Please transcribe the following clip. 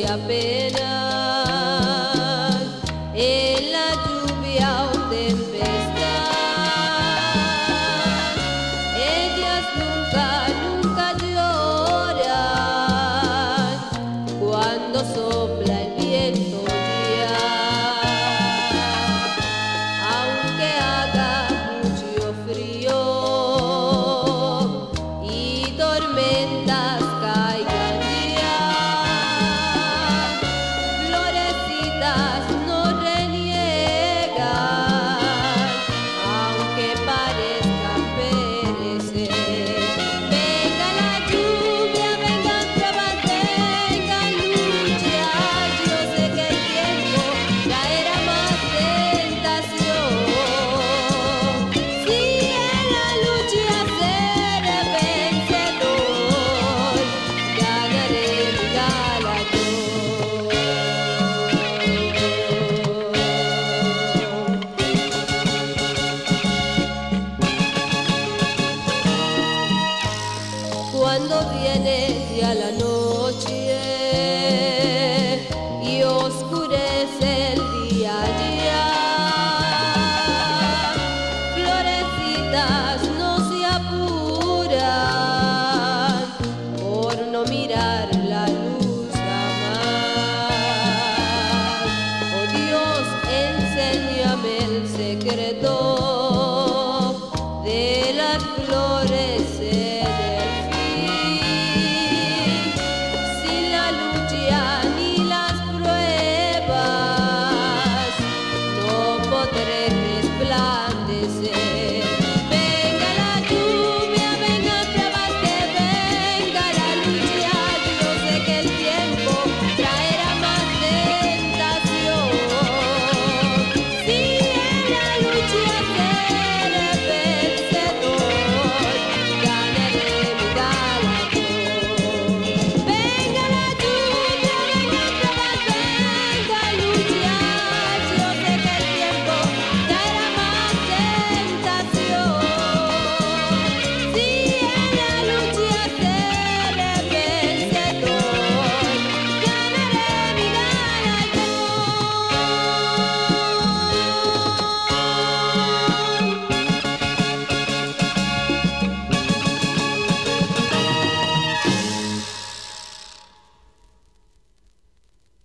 apenas en la lluvia o tempestad. Ellas nunca, nunca lloran cuando sopla el viento ya, aunque haga mucho frío y tormentas caigan ya. Florecitas no reniegan, aunque parezcan perecer. Venga la lluvia, vengan que mantengan lucha. Yo sé que el tiempo traerá más tentación. Si en la lucha seré vencedor, ganaré mi galardón. Cuando viene ya la noche